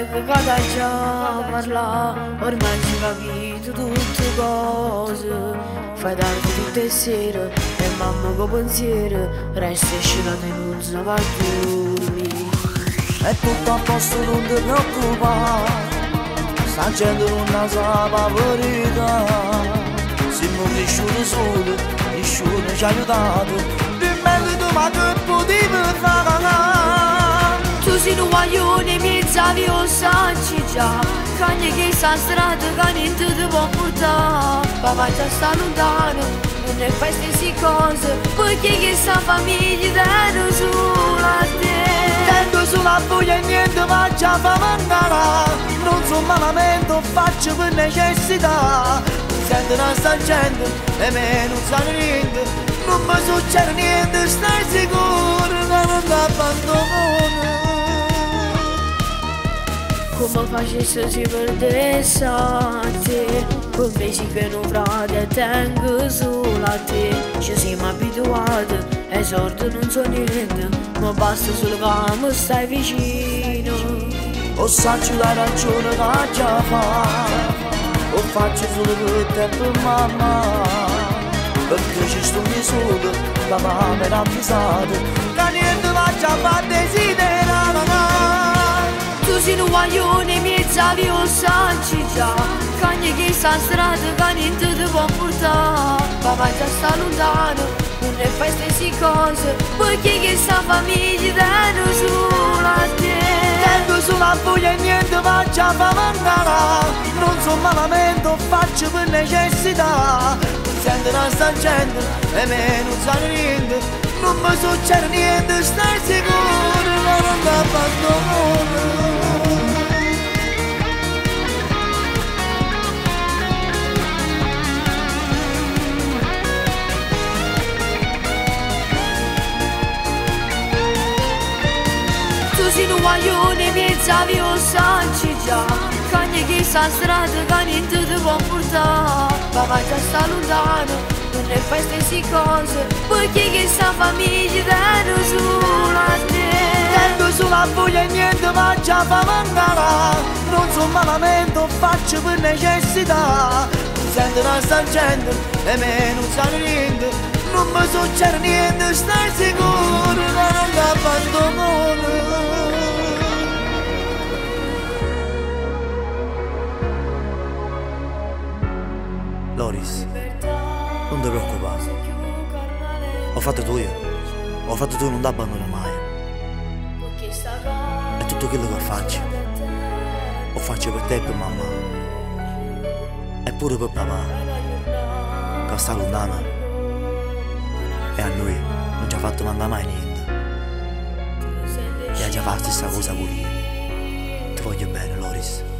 sai che cada già parla, ormai si capito tutte cose. Fai tardi tutte le sere e mamma con pensiero resta scendendo in un savaggio. È tutto a posto, non ti preoccupare, sta gente non la sa la verità. Siamo cresciuti soli, nessuno ci ha aiutato, dimentichi ma che potevi fare. Tu sei un guaglione, mi zavi o sanci già, cagni che sta strada che niente ti può portare. Papà già sta lontano, non ne fai stesse cose, perché che sta famiglia danno sulla te. Tengo sulla voglia e niente ma già fa mancare, non so malamento, faccio per necessità. Sento una sta gente e me non sa niente, non mi succede niente, stai sicuro che non ti abbandono. Come facesse si perdesse a te, con mesi che non frate tengo solo a te. Ci siamo abituati e sorte non so niente, ma basta solo che mi stai vicino. O saccio la ragione che già fa, o faccio solo per te e per mamma, perché ci sto solo, la mamma mi ha avvisato che niente va già fa desiderare. Tu sei un guaglione, mi zavi o sanci già, cagni che sta strada che niente ti può portare. Papà già sta lontano, non ne fai stesse cose, perché che sta famiglia danno sulla te. Tengo sulla voglia e niente ma già fa mancare, non so malamento, faccio per necessità. Sento una sta gente e me non sa niente, non mi succede niente, stai sicuro che non ti abbandono. Tu sei un guaglione, mi zavi o sanci già, cagni che sta strada che niente ti può portare. Papà già sta lontano, non ne fai stesse cose, perché che sta famiglia danno sulla te. Tengo sulla voglia e niente ma già fa mancare, non so malamento, faccio per necessità. Sento una sta gente e me non sa niente, non mi succede niente, stai sicuro che non ti abbandono. Loris, non ti preoccupare, ho fatto tu io, ho fatto tu, non ti abbandono mai. E tutto quello che faccio, lo faccio per te e per mamma, e pure per papà, che sta lontano, e a noi non ci ha fatto mancare mai niente, e ha già fatto questa cosa pure io. Ti voglio bene, Loris.